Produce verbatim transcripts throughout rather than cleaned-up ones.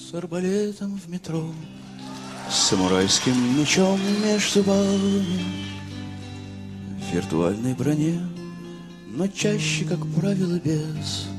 С арбалетом в метро, с самурайским мечом меж зубами, в виртуальной броне, но чаще, как правило, без.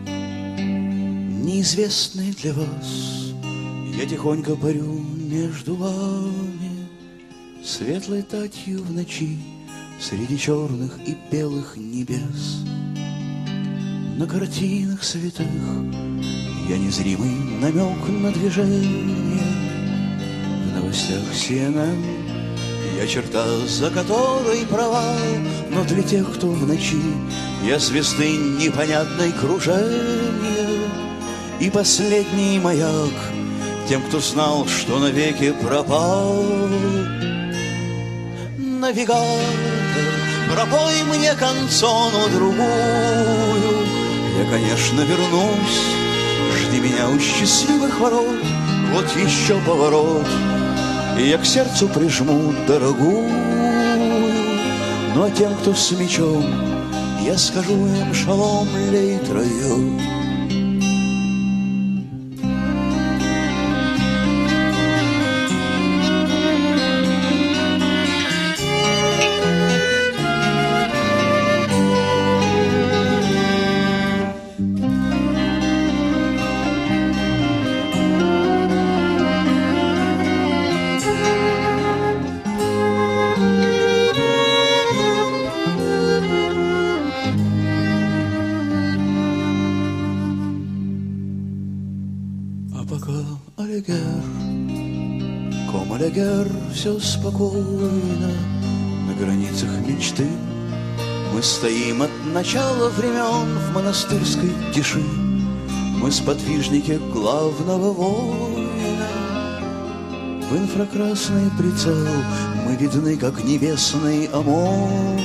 Неизвестный для вас, я тихонько парю между вами, светлой татью в ночи, среди черных и белых небес. На картинах святых я незримый намек на движение. В новостях си эн эн я черта, за которой провал. Но для тех, кто в ночи, я звезды непонятной кружения. И последний маяк тем, кто знал, что навеки пропал. Навигатор, пропой мне канцону другую. Я, конечно, вернусь, жди меня у счастливых ворот. Вот еще поворот, и я к сердцу прижму дорогую. Ну а тем, кто с мечом, я скажу им шалом лейт-райот. Все спокойно на границах мечты. Мы стоим от начала времен в монастырской тиши. Мы сподвижники главного воина. В инфракрасный прицел мы видны, как небесный ОМОН.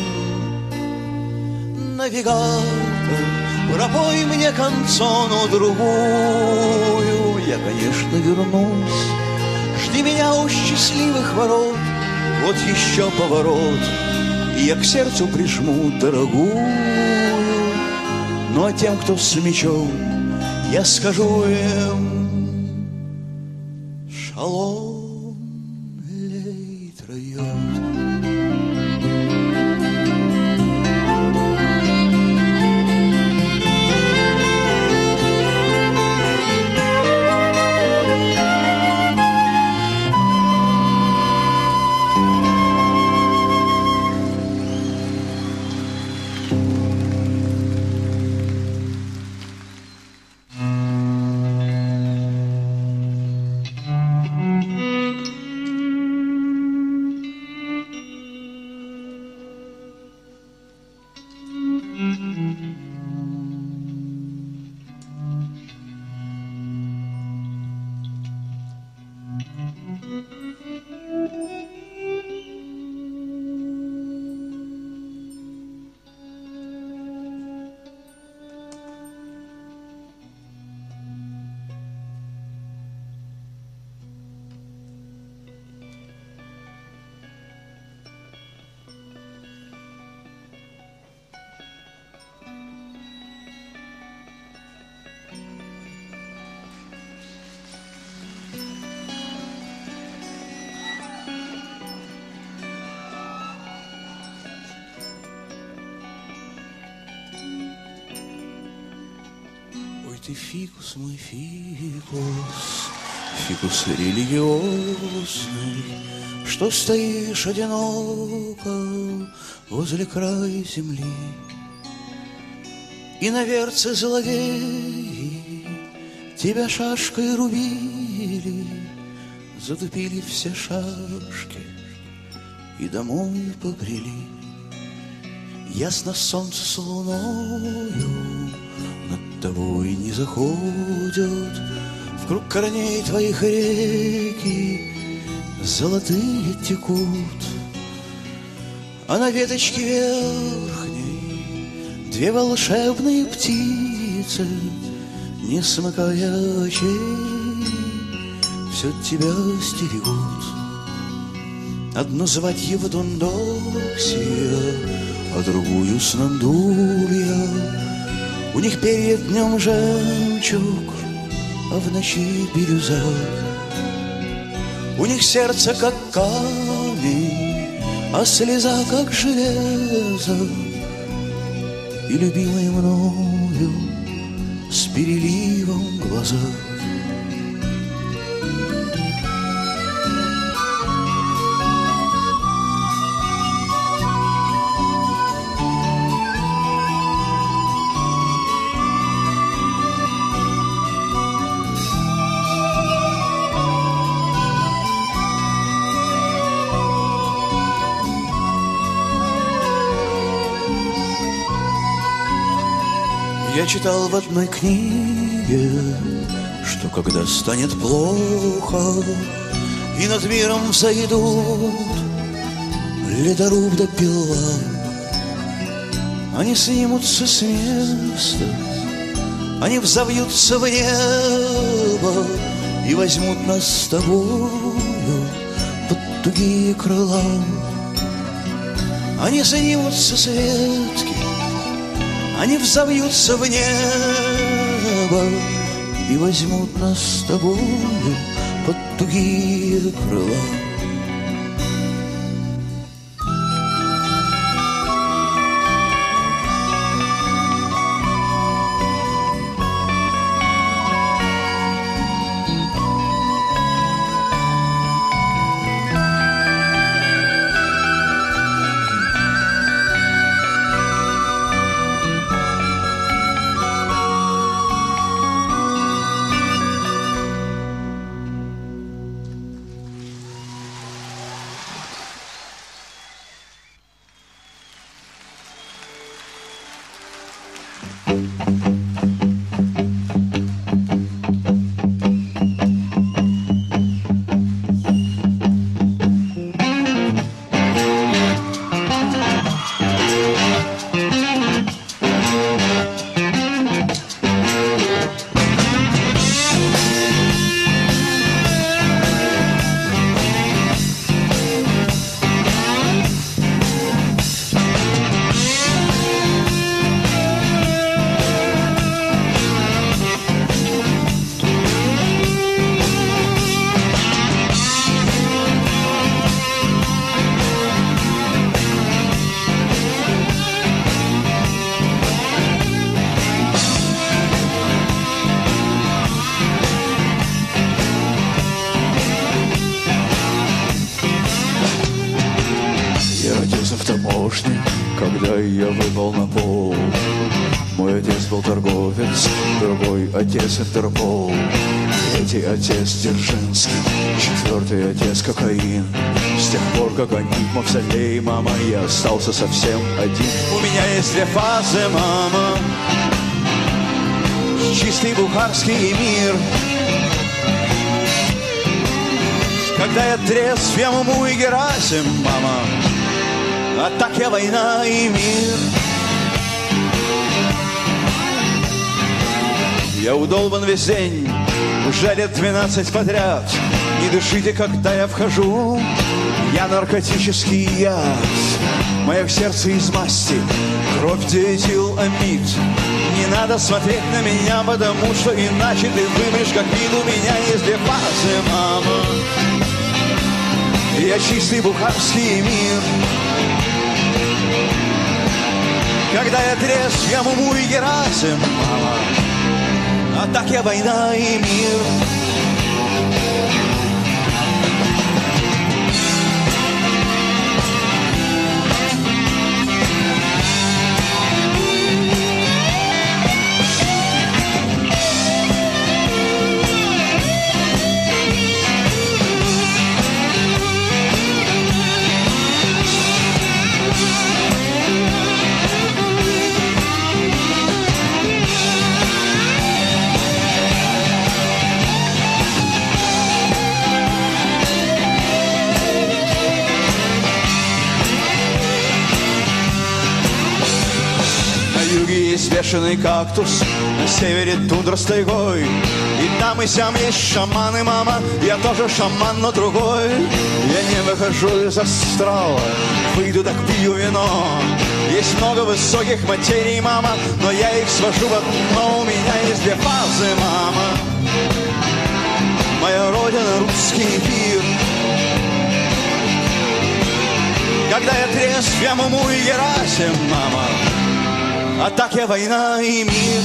Навигатор, пропой мне канцону другую. Я, конечно, вернусь, жди меня у счастливых ворот. Вот еще поворот, и я к сердцу прижму дорогую. Ну а тем, кто с мечом, я скажу им шалом лейт-райот. Ты фикус, мой фикус, фикус религиозный, что стоишь одиноко возле края земли. И на верце злодеи тебя шашкой рубили, затупили все шашки и домой побрели. Ясно солнце с луною над тобой не заходят, в круг корней твоих реки золотые текут, а на веточке верхней две волшебные птицы, не смыкая очей, все тебя стерегут. Одну звать Евдондосия, а другую Снандулья. У них перед днем жемчуг а в ночи бирюза. У них сердце как камень, а слеза как железо. И любимый мною с переливом глаза. Я читал в одной книге, что когда станет плохо и над миром взойдут ледоруб да пила, они снимутся с места, они взовьются в небо и возьмут нас с тобою под тугие крыла. Они снимутся с ветки, они взовьются в небо и возьмут нас с тобою под тугие крыла. Когда я выпал на пол, мой отец был торговец, другой отец Интерпол, третий отец Дзержинский, четвертый отец кокаин. С тех пор, как они в мавзолее, мама, я остался совсем один. У меня есть две фазы, мама, чистый бухарский мир. Когда я трезв, я Муму и Герасим, мама, а так я война и мир. Я удолбан весь день, уже лет двенадцать подряд. Не дышите, когда я вхожу, я наркотический яд. Мое сердце из масти, кровь диэтиламид. Не надо смотреть на меня, потому что иначе ты вымрешь, как вид. У меня есть две фазы, мама. Я чистый бухарский мир. Когда я трезв, я Муму и Герасим, мама, а так я война и мир. Бешеный кактус, на севере тундра с тайгой. И там и сям есть шаманы, мама, я тоже шаман, но другой. Я не выхожу из астрала, выйду так пью вино. Есть много высоких материй, мама, но я их свожу в одно. У меня есть две фазы, мама. горький пир. Когда я трезв, я Муму и Герасим, мама, а так я война и мир.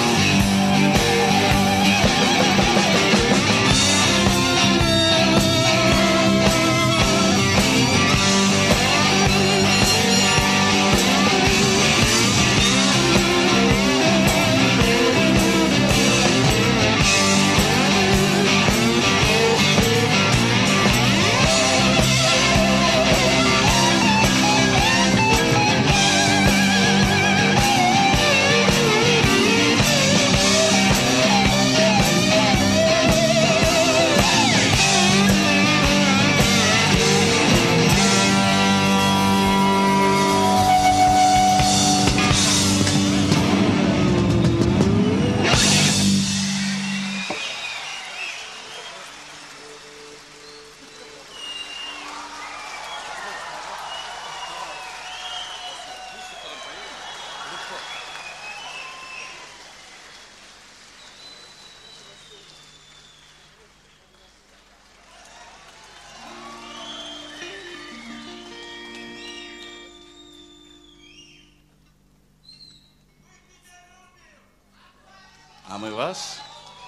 А мы вас.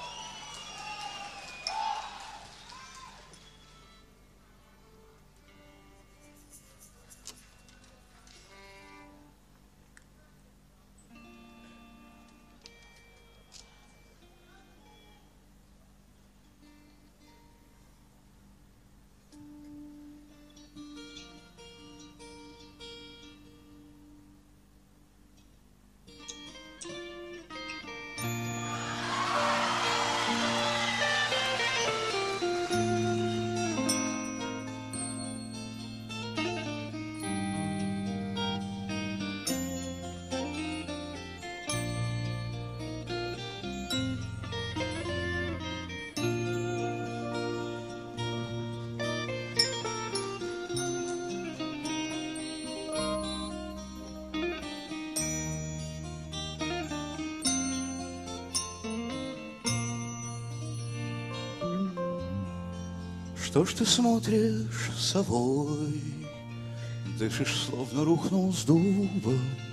Что ж ты смотришь совой, дышишь, словно рухнул с дуба?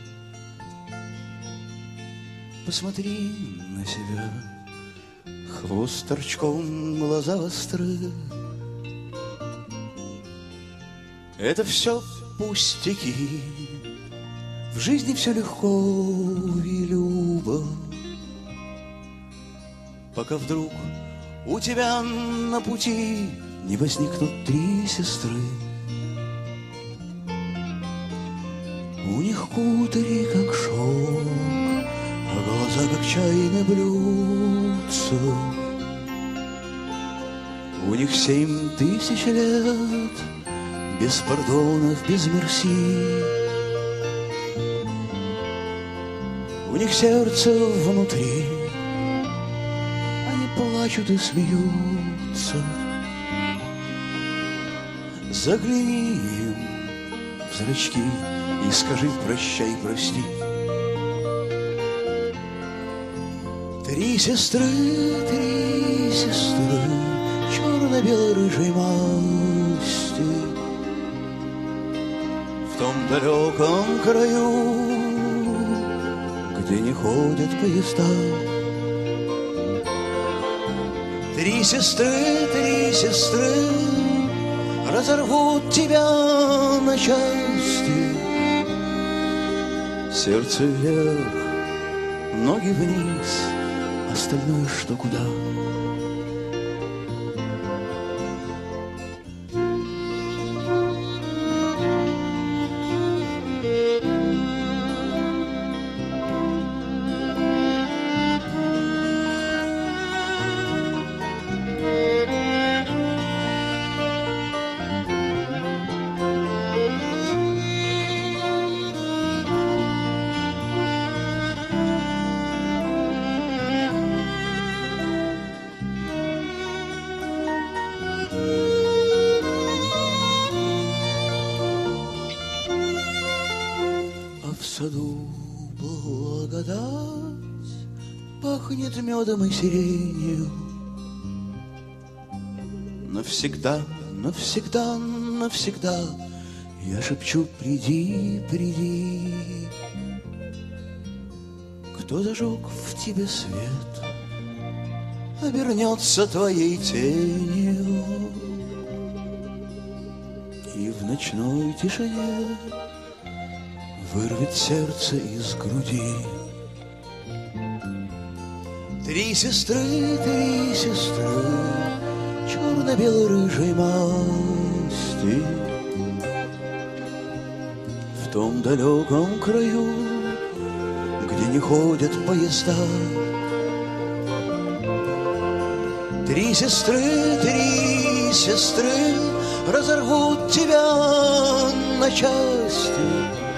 Посмотри на себя, хвост торчком, глаза остры. Это все пустяки, в жизни все легко и любо, пока вдруг у тебя на пути не возникнут три сестры. У них кудри, как шелк, а глаза, как чайное блюдце. У них семь тысяч лет, без пардонов, без мерси. У них сердце внутри, они плачут и смеются. Загляни им в зрачки и скажи прощай, прости. Три сестры, три сестры, черно-бело-рыжей масти, в том далеком краю, где не ходят поезда. Три сестры, три сестры разорвут тебя на части. Сердце вверх, ноги вниз, остальное что куда. Пахнет медом и сиренью, Навсегда, навсегда, навсегда я шепчу: приди, приди. Кто зажег в тебе свет, обернется твоей тенью, и в ночной тишине вырвет сердце из груди. Три сестры, три сестры черно-бело-рыжей масти, в том далеком краю, где не ходят поезда. Три сестры, три сестры разорвут тебя на части.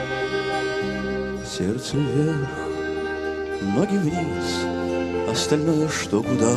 Сердце вверх, ноги вниз, остальное что куда.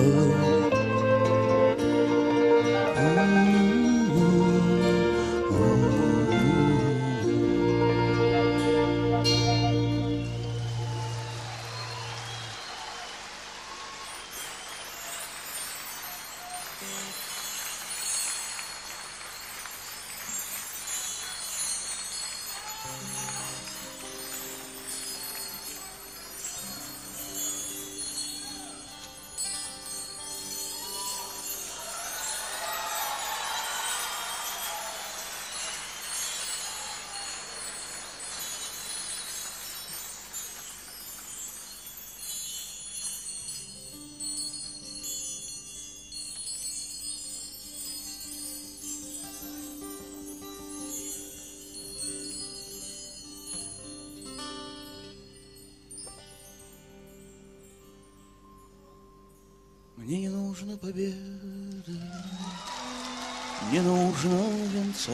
Мне не нужно победы, не нужно венца,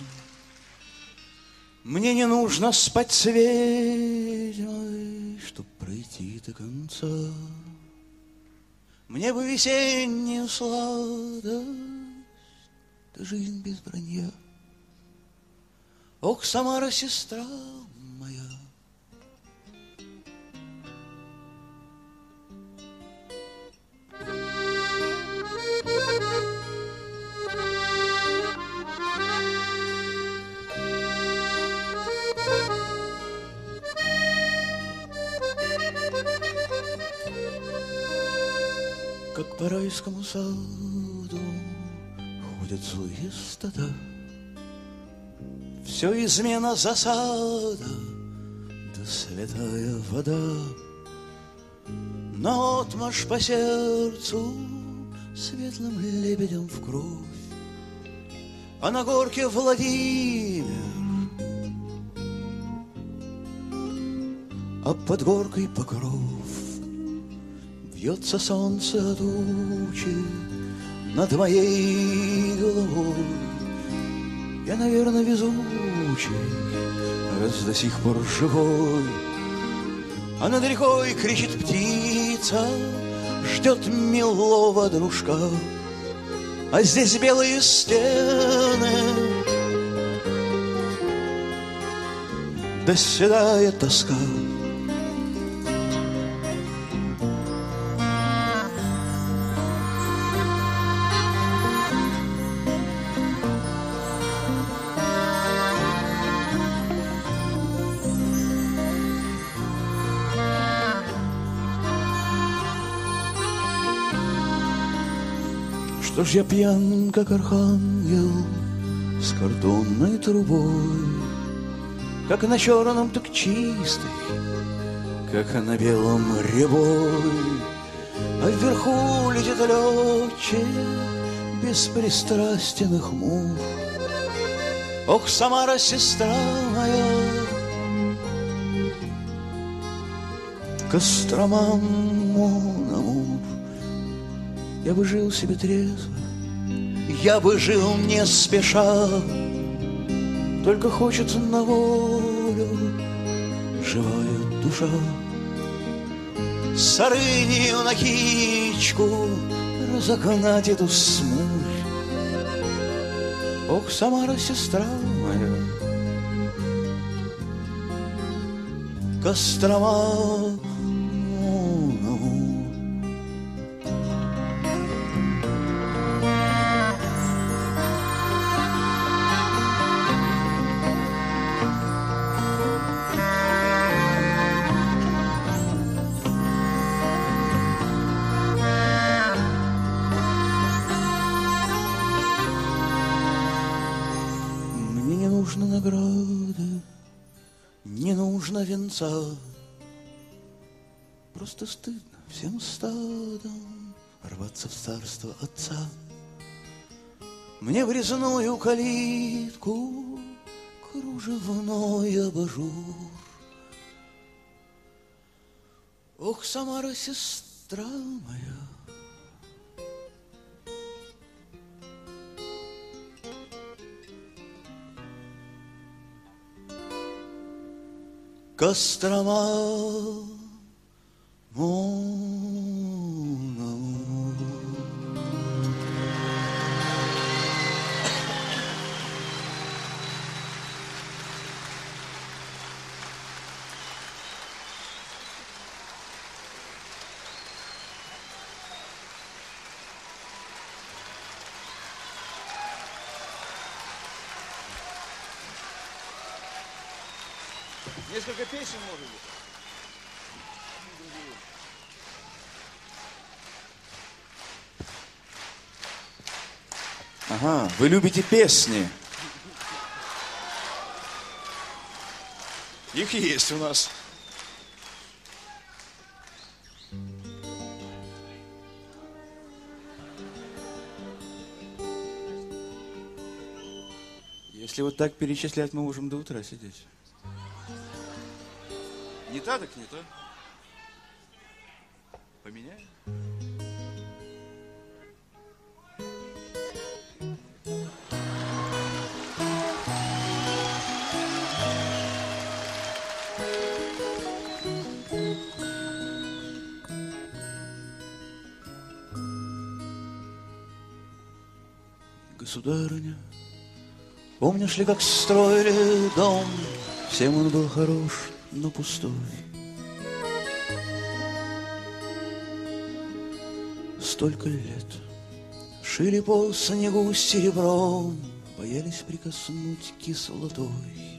мне не нужно спать с ведьмой, чтоб пройти до конца. Мне бы весеннюю сладость, да жизнь без вранья. Ох, Самара, сестра моя, как по райскому саду ходят злые стада. Все измена засада, да святая вода. Наотмашь по сердцу светлым лебедем в кровь, а на горке Владимир, а под горкой Покров. Бьется солнце тучи над моей головой. Я, наверное, везучий, раз до сих пор живой. А над рекой кричит птица, ждет милого дружка. А здесь белые стены, да седая тоска. Что ж я пьян, как архангел, с картонной трубой, как на черном, так чистый, как на белом рябой. А вверху летит летчик беспристрастен и хмур. Ох, Самара, сестра моя, Кострома, мон амур. Я бы жил себе трезво, я бы жил не спеша, только хочется на волю живая душа. С Арынью на кичку разогнать эту смурь. Ох, Самара, сестра моя, Кострома, нужно награды, не нужно венца. Просто стыдно всем стадом рваться в царство Отца. Мне в резную калитку кружевной абажур. Ох, Самара, сестра моя, Кострома, mon amour. Несколько песен, может быть? Ага, вы любите песни. Их есть у нас. Если вот так перечислять, мы можем до утра сидеть. Не та, так не та. Поменяем? Государыня, помнишь ли, как строили дом? Всем он был хорош, но пустой. Столько лет шили по снегу серебром, боялись прикоснуть кислотой.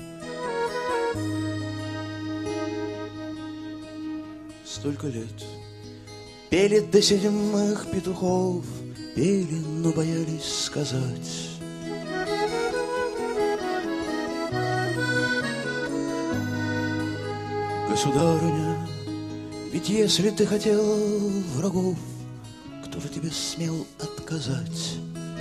Столько лет пели до седьмых петухов, пели, но боялись сказать. Государыня, ведь если ты хотела врагов, кто же тебе смел отказать?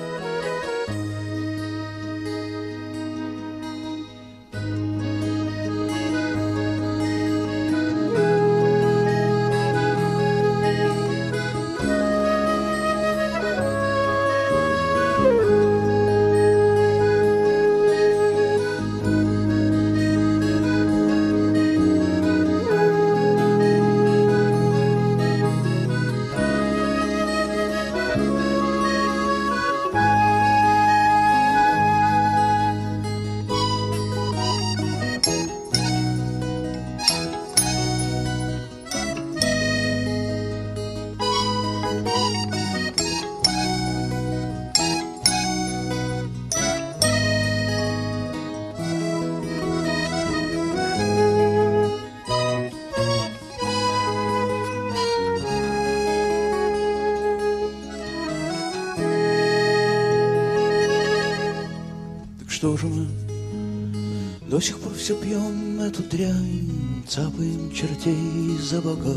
Что же мы до сих пор все пьем эту дрянь, цапаем чертей за бока?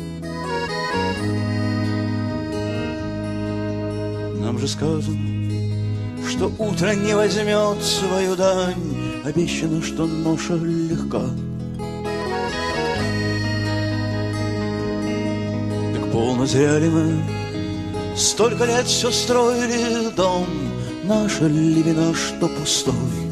Нам же сказано, что утро не возьмет свою дань, обещано, что ноша легка. Так полно зря ли мы столько лет все строили дом, наша ли вина, что пустой?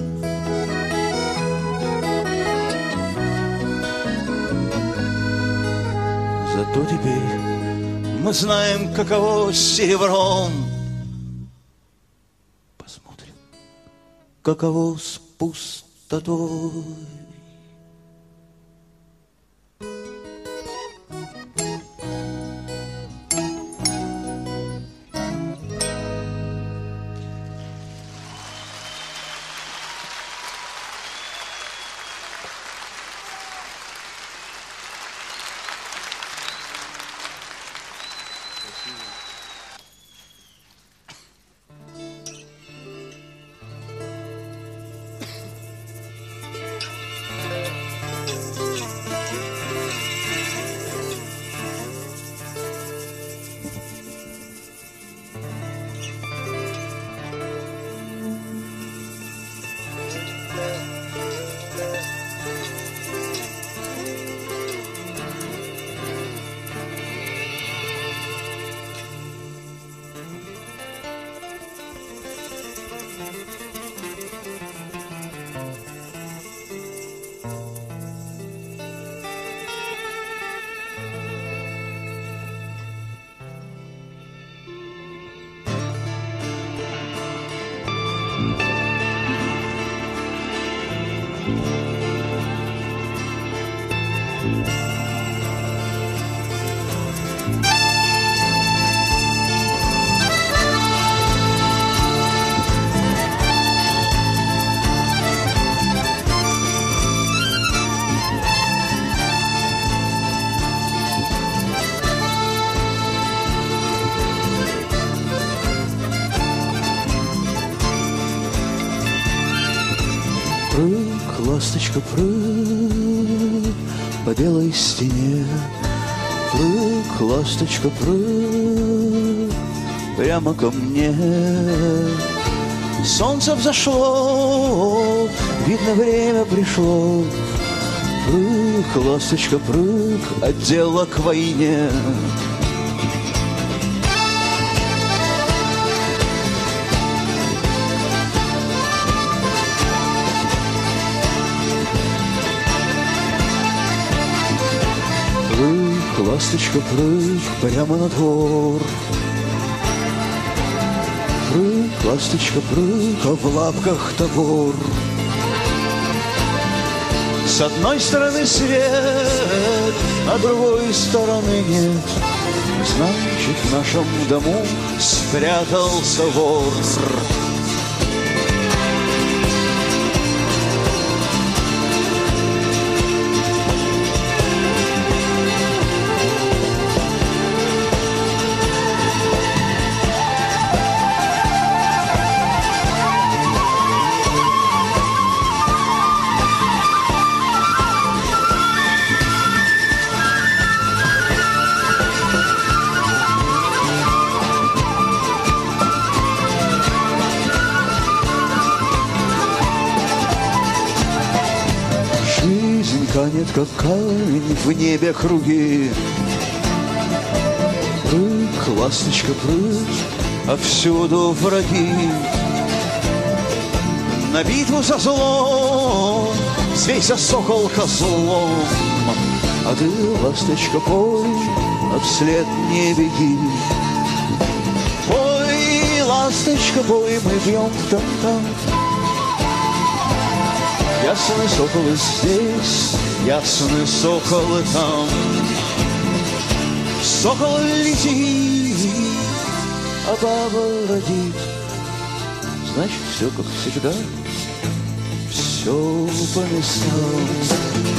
Зато теперь мы знаем, каково серебром. Посмотрим, каково с пустотой. ласточка, прыг по белой стене. Прыг, ласточка, прыг прямо ко мне. Солнце взошло, видно, время пришло. Прыг, ласточка, прыг от дела к войне. Прыг, ласточка, прыг прямо на двор. Прыг, ласточка, прыг, а в лапках топор. С одной стороны свет, а другой стороны нет. Значит, в нашем дому спрятался вор. Канет, как камень в небе круги. Прыг, ласточка, прыг, а всюду враги. На битву за зло взвейся, сокол, козлом. А ты, ласточка, пой, а вслед не беги. Пой, ласточка, пой, мы бьем там-там. Ясные соколы здесь, ясные соколы там. Сокол летит, а баба родит. Значит, все как всегда, все по местам.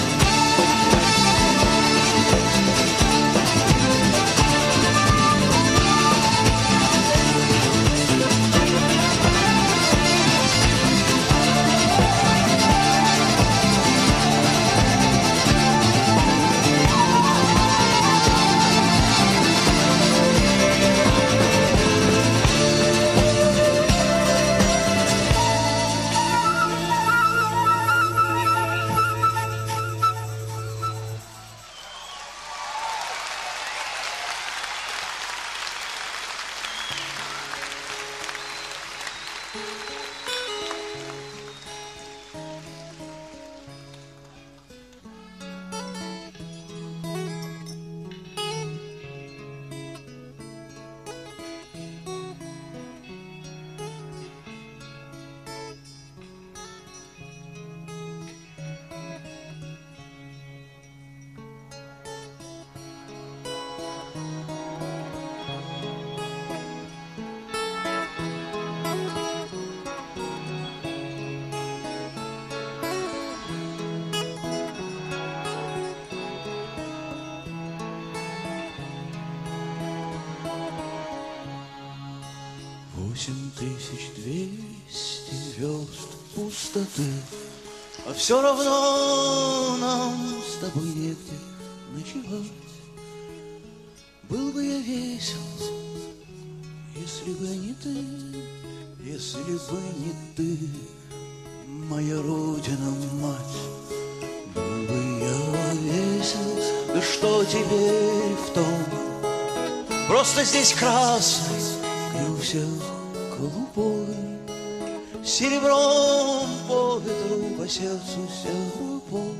Восемь тысяч двести верст пустоты, а все равно нам с тобой негде ночевать. Был бы я весел, если бы не ты, если бы не ты, моя родина, мать. Был бы я весел, да что теперь в том? Просто здесь красный, и у всех голубой, серебром по ветру, по сердцу серпом.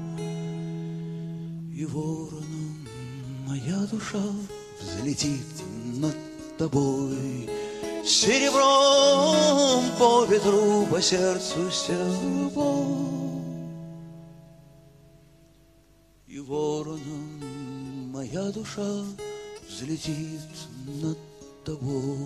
И вороном моя душа взлетит над тобой. Серебром по ветру, по сердцу серпом. И вороном моя душа взлетит над тобой.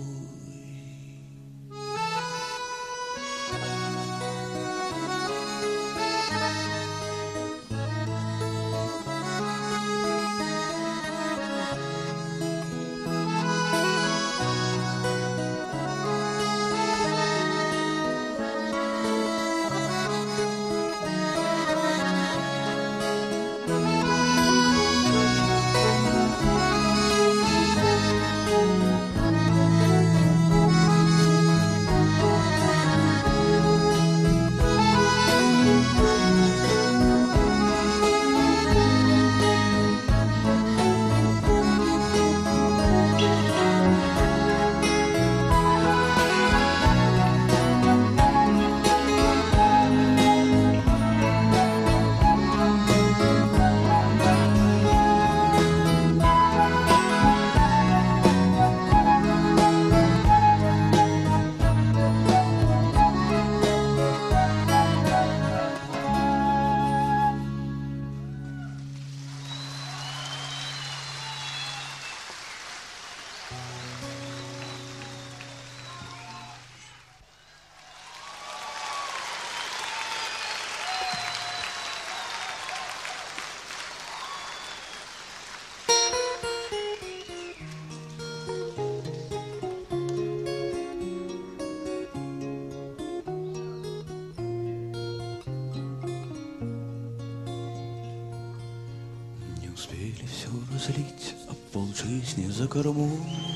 разлить, а полжизни за кормою.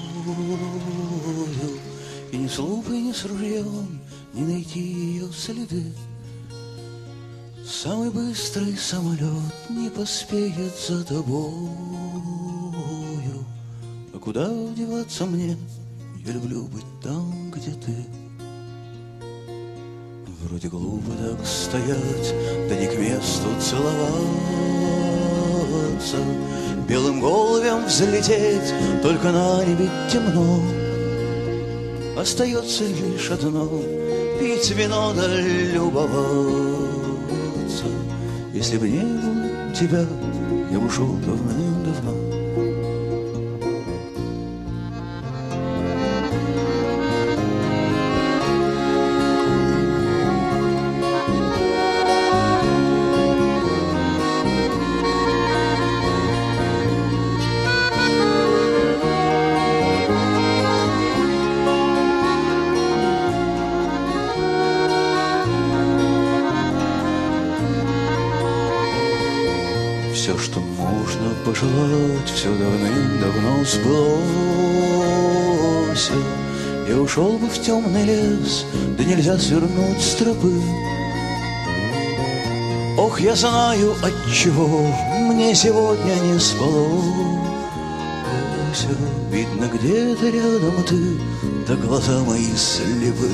И ни с лупой, ни с ружьем не найти ее следы. Самый быстрый самолет не поспеет за тобою. А куда деваться мне? Я люблю быть там, где ты. Вроде глупо так стоять, да не к месту целоваться. Белым голубем взлететь, только на небе темно. Остается лишь одно — пить вино да любоваться. Если бы не было тебя, я бы ушел давным-давно. Все, что можно пожелать, все давным-давно сбылось. Я ушел бы в темный лес, да нельзя свернуть с тропы. Ох, я знаю, отчего мне сегодня не спалось. Видно, где-то рядом ты, да глаза мои слепы.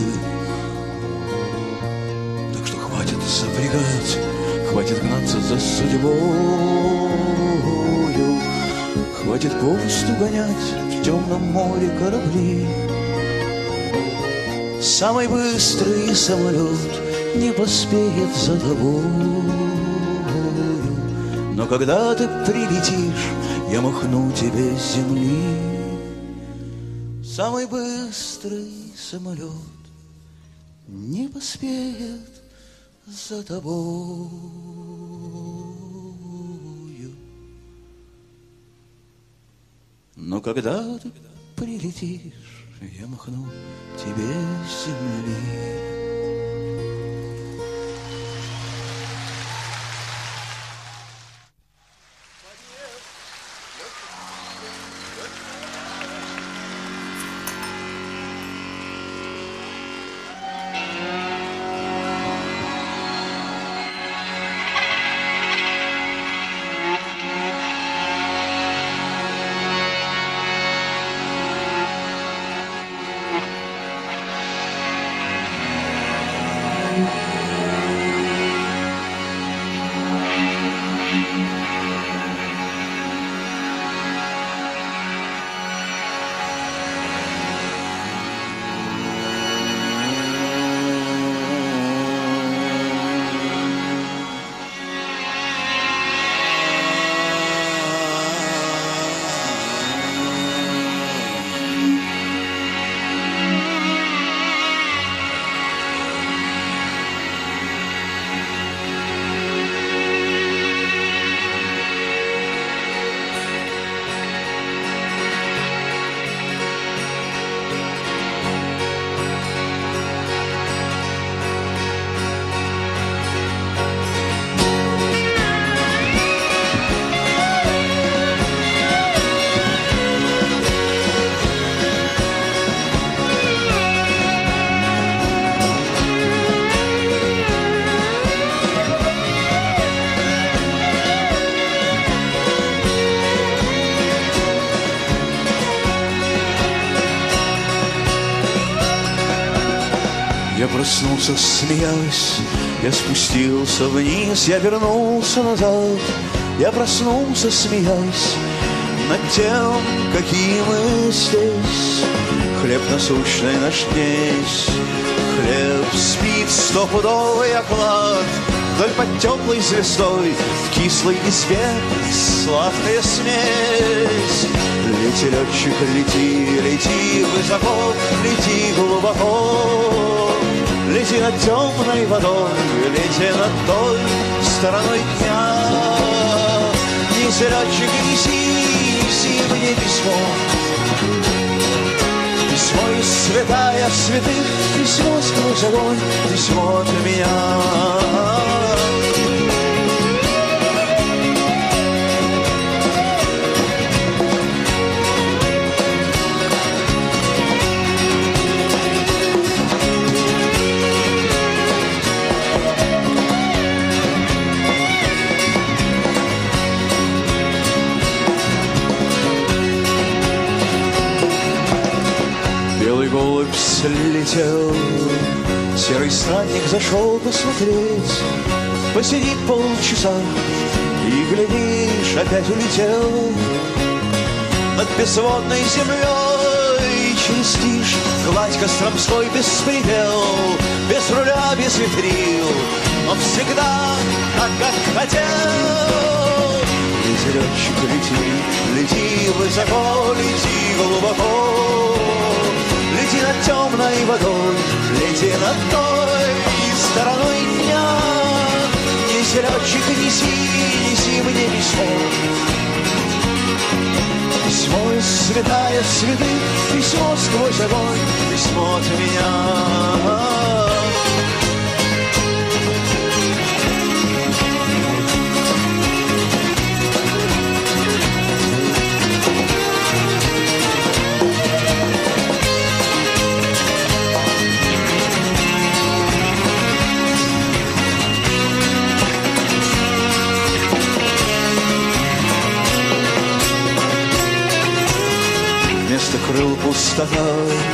Так что хватит запрягать, хватит гнаться за судьбою, хватит попусту гонять в темном море корабли. Самый быстрый самолет не поспеет за тобою, но когда ты прилетишь, я махну тебе с земли. Самый быстрый самолет не поспеет за тобою, но когда ты прилетишь, я махну тебе с земли. Я проснулся, смеясь, я спустился вниз, я вернулся назад. Я проснулся, смеясь, над тем, какие мы здесь. Хлеб насущный наш днесь, хлеб спит стопудовый оклад. Вдоль под теплой звездой в кислой избе сладкая смесь. Лети, летчик, лети, лети высоко, лети глубоко. Лети над темной водой, лети над той стороной дня. Неси, летчик, неси зимнее письмо, письмо из святая святых, письмо сквозь огонь, письмо от меня. слетел. Серый всадник зашел посмотреть, посидит полчаса, и, глядишь, опять улетел над безводной землей. Через тишь гладь Костромской беспредел, без руля, без ветрил, но всегда так, как хотел. Лети, летчик, лети, лети высоко, лети глубоко, лети над темной водой, лети над той стороной дня. Неси, летчик, неси, неси мне письмо, письмо из святая святых, письмо сквозь огонь, письмо от меня. Вместо крыл пустота,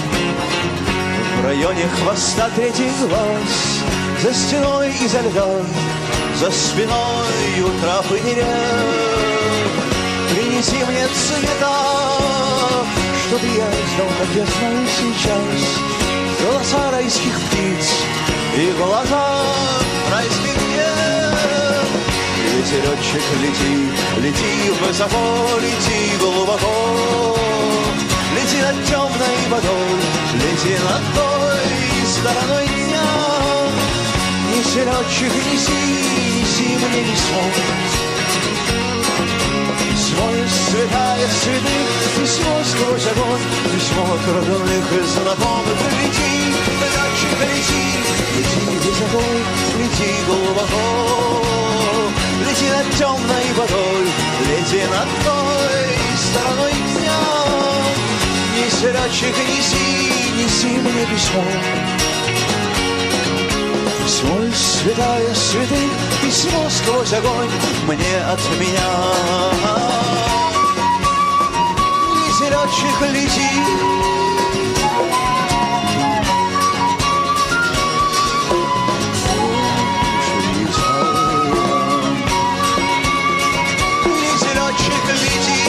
в районе хвоста третий глаз, за стеной изо льда, за спиной трав и дерев. Принеси мне цвета, чтоб я издал, как я знаю сейчас, голоса райских птиц и глаза райских дев. Лети, летчик, лети, лети высоко, лети глубоко, лети над темной водой, лети над той стороной дня. Неси, летчик, неси, неси мне письмо, письмо из святая святых, письмо сквозь огонь, письмо от родных и знакомых. Лети, летчик, лети, лети высоко, лети глубоко, лети над темной водой, лети над той стороной дня. Неси, летчик, неси, неси мне письмо, письмо из святая святых, письмо сквозь огонь мне от меня. Неси, летчик, лети, неси, летчик, лети.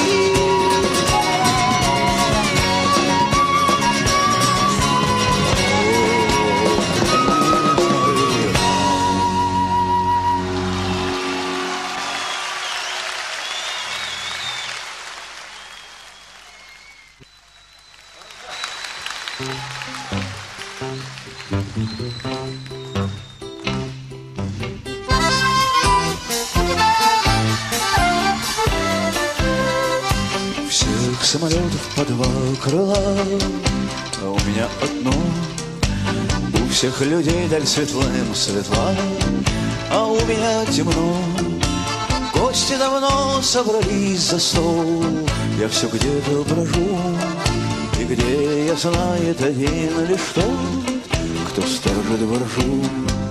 Всех самолетов по два крыла, а у меня одно. У всех людей даль светлым светла, а у меня темно. Гости давно собрались за стол, я все где-то брожу, и где я знает один лишь тот, кто сторожит воржу.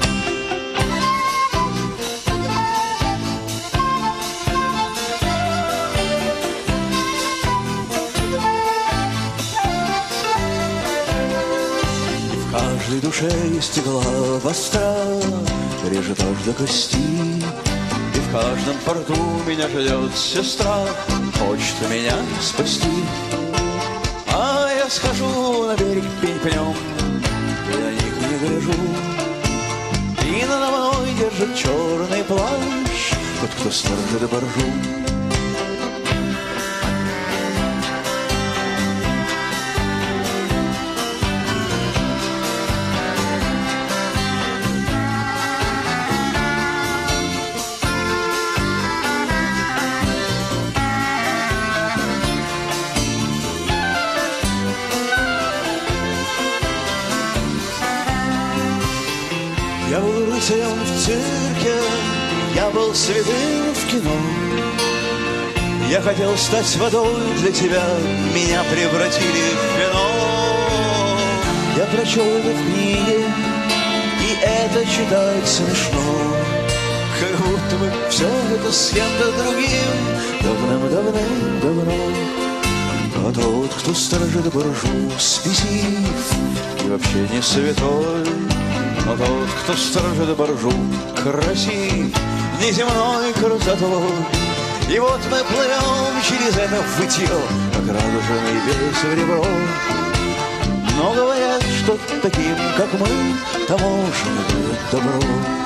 В каждой душе есть игла востра, режет аж до кости, и в каждом порту меня ждет сестра, хочет меня спасти. А я схожу на берег пень-пнем, и на них не гляжу, и надо мной держит черный плащ тот, кто сторожит боржу. Я был рыцарем в цирке, я был святым в кино. Я хотел стать водой для тебя, меня превратили в вино. Я прочел это в книге, и это читать смешно, как будто бы все это с кем-то другим давным-давным-давно. А тот, кто сторожит буржу, спесив и вообще не святой. Но тот, кто сторожит боржу, красив неземной красотой. И вот мы плывем через это вытье, как радужный весь в ребро. Но говорят, что таким, как мы, таможня дает добро.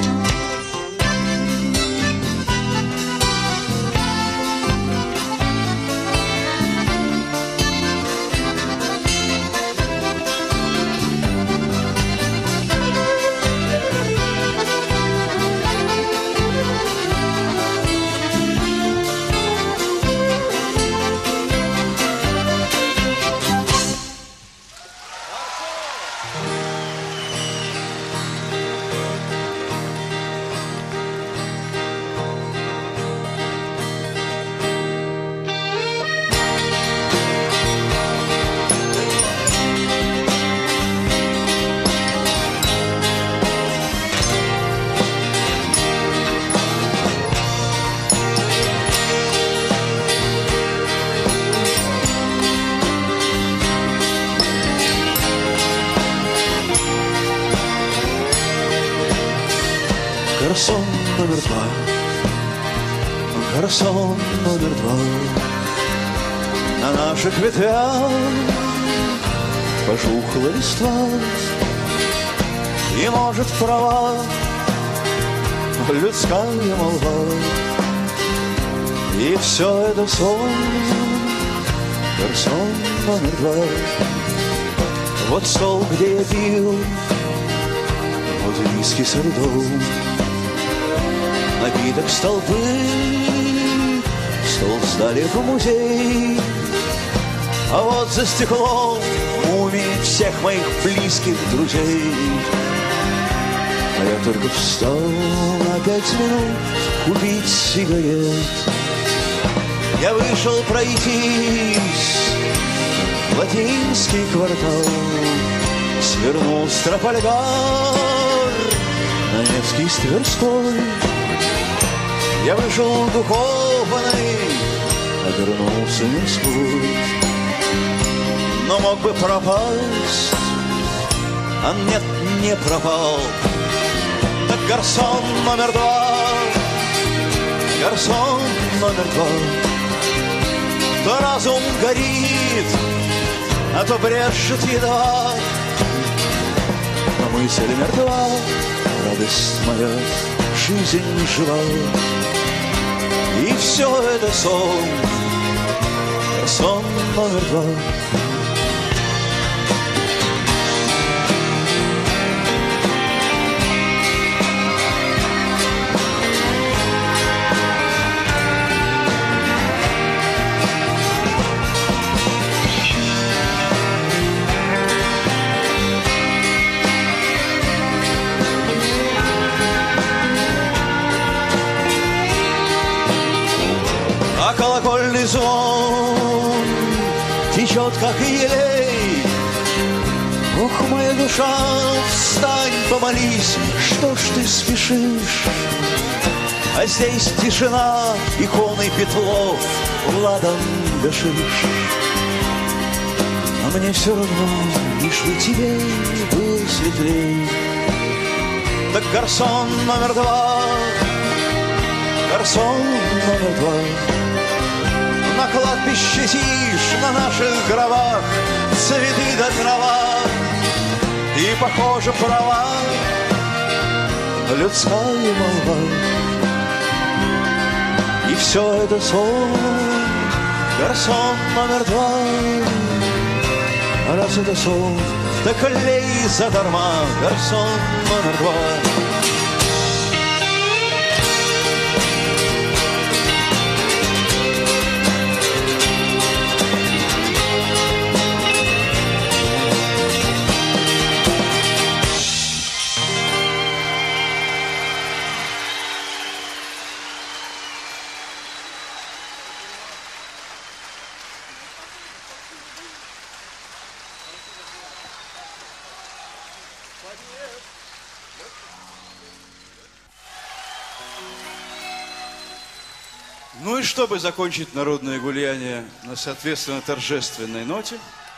Гарсон номер два, гарсон номер два, на наших ветвях пожухла листва, и может права людская молва, и все это сон, гарсон номер два. Вот стол, где я пил, вот виски со льдом, напиток столбы, стол сдали в музей. А вот за стеклом мумии всех моих близких друзей. А я только встал на пять минут купить сигарет. Я вышел пройтись в латинский квартал, свернул с Трафальгар на Невский с Тверской. Я вышел духовный, обернулся мирской. Но мог бы пропасть, а нет, не пропал. Так гарсон номер два, гарсон номер два. То разум горит, а то брешет едва. Но мысль мертва, радость моя, жизнь жива. И все это сон, сон номер два. А колокольный звон течет, как елей. Ох, моя душа, встань, помолись, что ж ты спешишь? А здесь тишина, иконой Петлов ладан дышишь. А мне все равно, лишь бы тебе было светлей. Так гарсон номер два, гарсон номер два. На кладбище тишь, на наших гробах цветы до трава. И, похоже, права людская молва. И все это сон, гарсон номер два. А раз это сон, так лей задарма, гарсон номер два. Ну и чтобы закончить народное гуляние на соответственно торжественной ноте,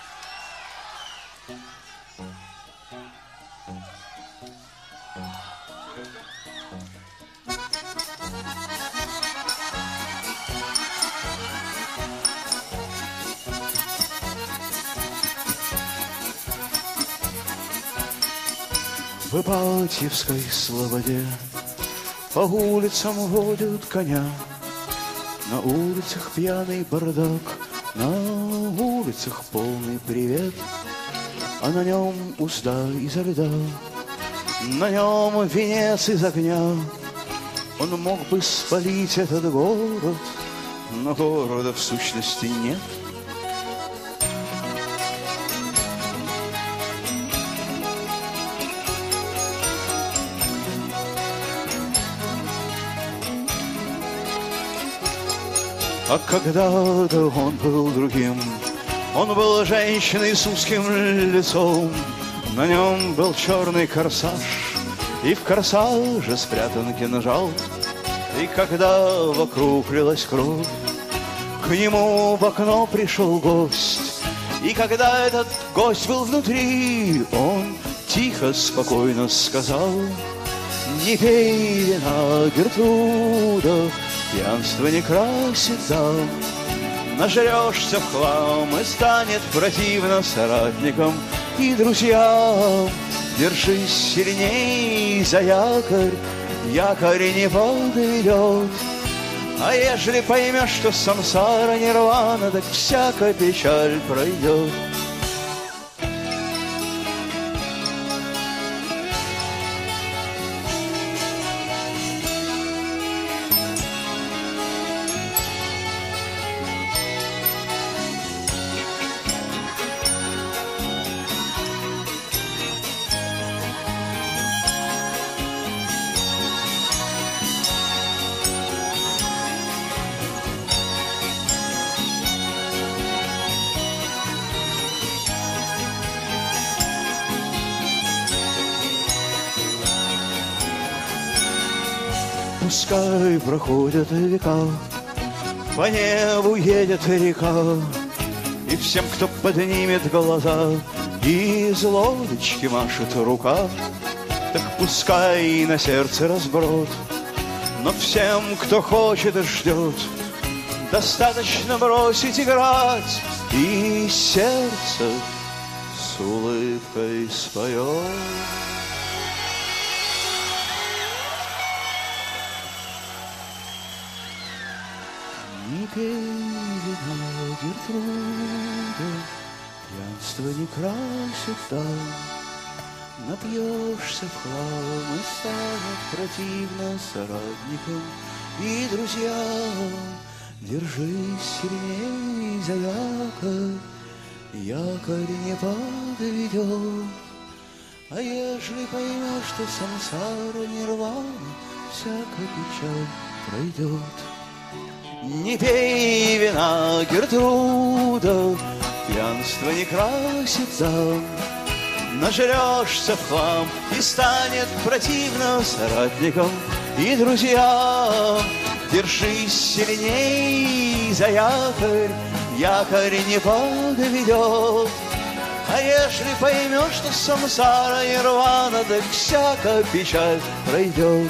в Ипатьевской слободе по улицам водят коня. На улицах пьяный бардак, на улицах полный привет, а на нем узда изо льда, на нем венец из огня. Он мог бы спалить этот город, но города в сущности нет. А когда-то он был другим, он был женщиной с узким лицом, на нем был черный корсаж, и в корсаже спрятан кинжал. И когда вокруг лилась кровь, к нему в окно пришел гость. И когда этот гость был внутри, он тихо, спокойно сказал: не пей вина, Гертруда, пьянство не красит дам. Нажрешься в хлам и станет противно соратникам и друзьям. Держись сильней за якорь, якорь не подведет. А ежели поймешь, что самсара нирвана, так всякая печаль пройдет. Пускай проходят века, по небу едет река, и всем, кто поднимет глаза, из лодочки машет рука, так пускай на сердце разброд. Но всем, кто хочет и ждет, достаточно бросить играть, и сердце с улыбкой споет. Не пей вина, Гертруда, пьянство не красит дам. Напьешься в хлам и станет противно соратникам и друзьям. Держись сильней за якорь, якорь не подведет. А ежели поймешь, что самсара нирвана, всякая печаль пройдет. Не пей вина, Гертруда, пьянство не красит дам. Нажрешься в хлам и станет противно соратникам и друзьям. Держись сильней за якорь, якорь не подведет. А ежели поймешь, что самсара нирвана, так всякая печаль пройдет.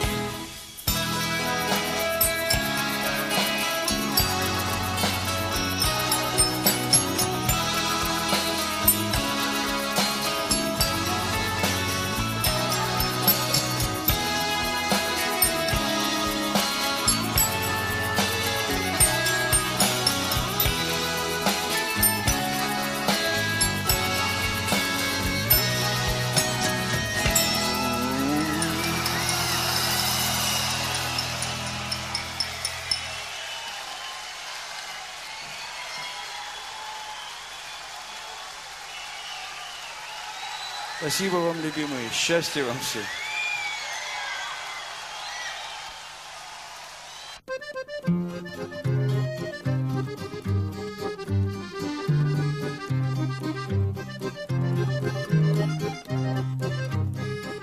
Спасибо вам, любимые. Счастья вам всем.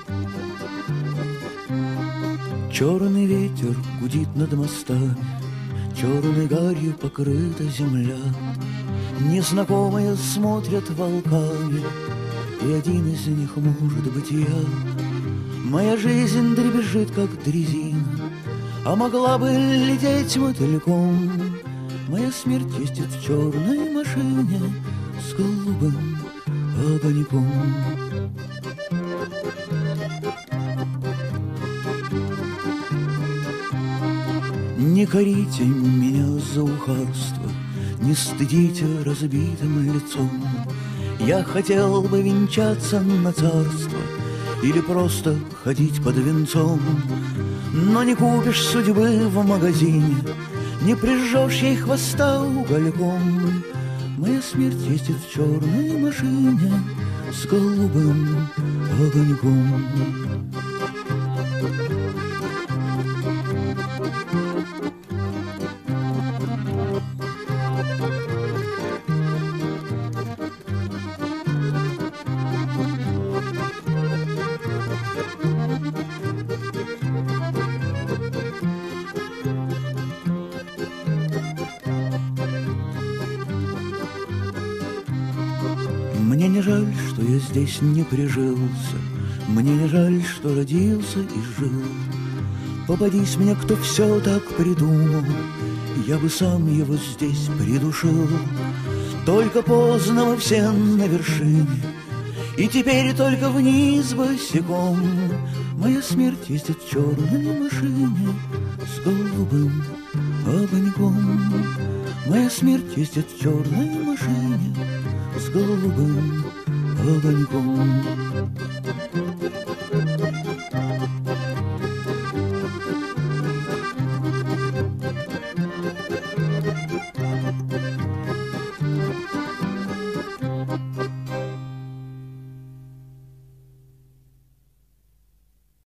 Черный ветер гудит над мостами, черной гарью покрыта земля. Незнакомые смотрят волками, и один из них может быть я. Моя жизнь дребезжит, как дрезина, а могла бы лететь мотыльком. Моя смерть ездит в черной машине с голубым огоньком. Не корите меня за ухарство, не стыдите разбитым лицом. Я хотел бы венчаться на царство или просто ходить под венцом. Но не купишь судьбы в магазине, не прижжешь ей хвоста угольком. Моя смерть ездит в черной машине с голубым огоньком. Мне не жаль, что я здесь не прижился, мне не жаль, что родился и жил. Попадись мне, кто все так придумал, я бы сам его здесь придушил. Только поздно мы все на вершине, и теперь только вниз босиком. Моя смерть ездит в черной машине с голубым огоньком. Моя смерть ездит в черной машине с голубым огоньком.